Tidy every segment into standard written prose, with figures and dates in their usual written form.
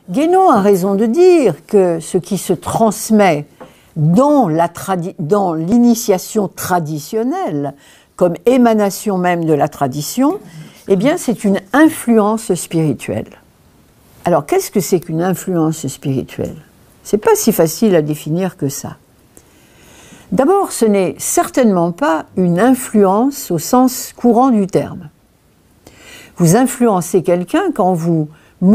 Guénon a raison de dire que ce qui se transmet dans l'initiation traditionnelle, comme émanation même de la tradition, eh bien, c'est une influence spirituelle. Alors, qu'est-ce que c'est qu'une influence spirituelle? C'est pas si facile à définir que ça. D'abord, ce n'est certainement pas une influence au sens courant du terme. Vous influencez quelqu'un quand vous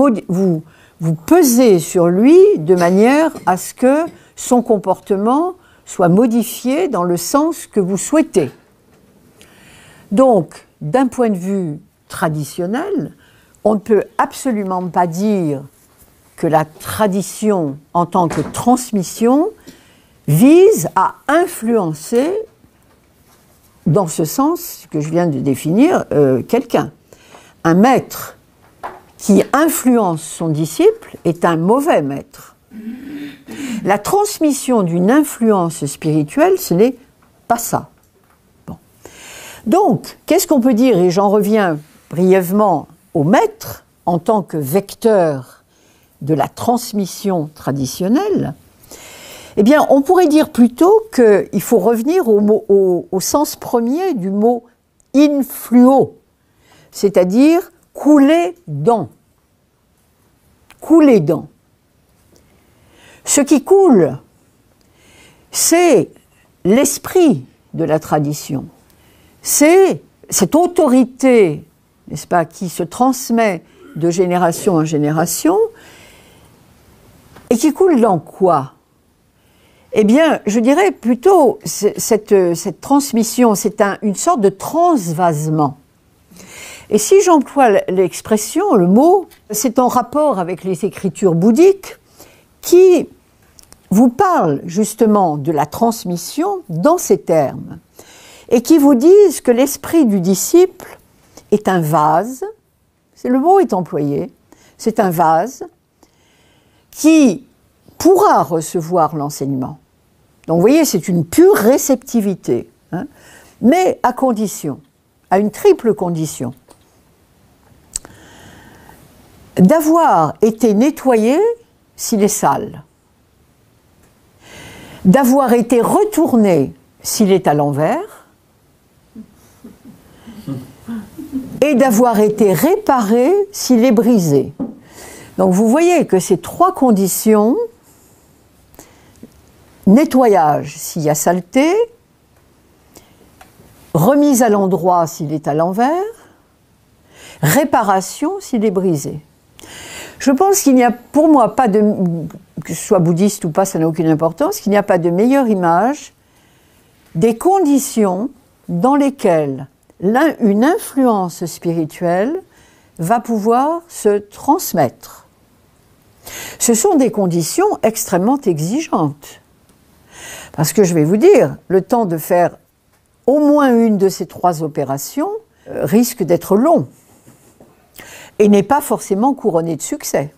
pesez sur lui de manière à ce que son comportement soit modifié dans le sens que vous souhaitez. Donc, d'un point de vue traditionnel, on ne peut absolument pas dire que la tradition en tant que transmission vise à influencer, dans ce sens que je viens de définir, quelqu'un. Un maître qui influence son disciple est un mauvais maître. La transmission d'une influence spirituelle, ce n'est pas ça. Bon. Donc, qu'est-ce qu'on peut dire? Et j'en reviens brièvement au maître en tant que vecteur de la transmission traditionnelle. Eh bien, on pourrait dire plutôt qu'il faut revenir au sens premier du mot « influo », c'est-à-dire « couler dans ». Couler dans. Ce qui coule, c'est l'esprit de la tradition. C'est cette autorité, n'est-ce pas, qui se transmet de génération en génération et qui coule dans quoi? Eh bien, je dirais plutôt cette transmission, c'est une sorte de transvasement. Et si j'emploie l'expression, le mot, c'est en rapport avec les écritures bouddhiques qui vous parlent justement de la transmission dans ces termes et qui vous disent que l'esprit du disciple est un vase, le mot est employé, c'est un vase qui pourra recevoir l'enseignement. Donc vous voyez, c'est une pure réceptivité, hein, mais à condition, à une triple condition. D'avoir été nettoyé s'il est sale, d'avoir été retourné s'il est à l'envers, et d'avoir été réparé s'il est brisé. Donc vous voyez que ces trois conditions, nettoyage s'il y a saleté, remise à l'endroit s'il est à l'envers, réparation s'il est brisé. Je pense qu'il n'y a pour moi pas de, que ce soit bouddhiste ou pas, ça n'a aucune importance, qu'il n'y a pas de meilleure image des conditions dans lesquelles une influence spirituelle va pouvoir se transmettre. Ce sont des conditions extrêmement exigeantes. Parce que je vais vous dire, le temps de faire au moins une de ces trois opérations risque d'être long et n'est pas forcément couronné de succès.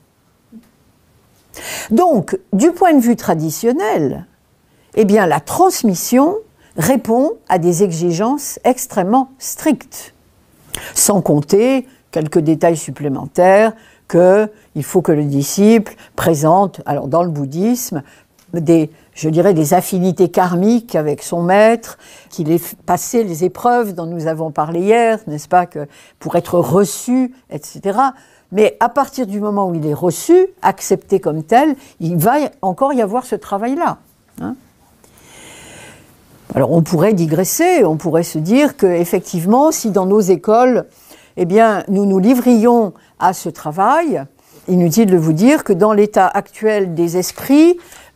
Donc, du point de vue traditionnel, eh bien, la transmission répond à des exigences extrêmement strictes, sans compter quelques détails supplémentaires qu'il faut que le disciple présente, alors dans le bouddhisme, je dirais des affinités karmiques avec son maître, qu'il ait passé les épreuves dont nous avons parlé hier, n'est-ce pas, que pour être reçu, etc. Mais à partir du moment où il est reçu, accepté comme tel, il va encore y avoir ce travail-là. Hein. Alors on pourrait digresser, on pourrait se dire qu'effectivement, si dans nos écoles, eh bien, nous nous livrions à ce travail, inutile de vous dire que dans l'état actuel des esprits,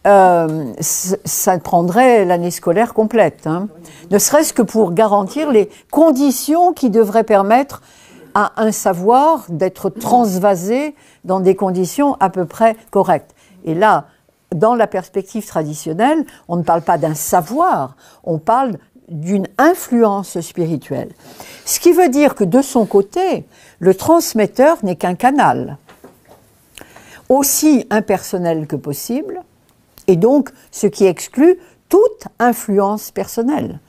ça prendrait l'année scolaire complète, hein. Ne serait-ce que pour garantir les conditions qui devraient permettre à un savoir d'être transvasé dans des conditions à peu près correctes. Et là, dans la perspective traditionnelle, on ne parle pas d'un savoir, on parle d'une influence spirituelle. Ce qui veut dire que de son côté, le transmetteur n'est qu'un canal, aussi impersonnel que possible, et donc ce qui exclut toute influence personnelle.